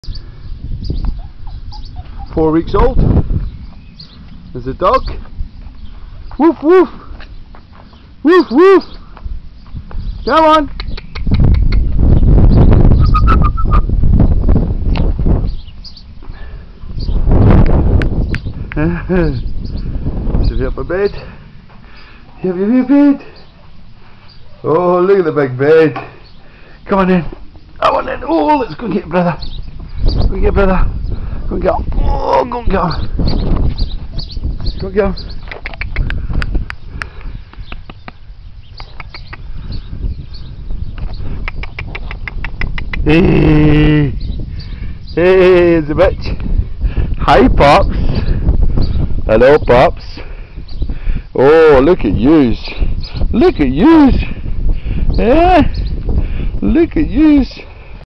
4 weeks old. There's a dog. Woof woof. Woof woof. Come on. So you up a bed? You have your bed? Oh, look at the big bed. Come on in. Come on in. Oh, let's go and get your brother. Go and get your brother. Go and get him. Oh, go and get him. Go and get him. Hey. Hey, it's a bitch. Hi, Pops. Hello, Pops. Oh, look at yous. Look at yous. Yeah. Look at yous.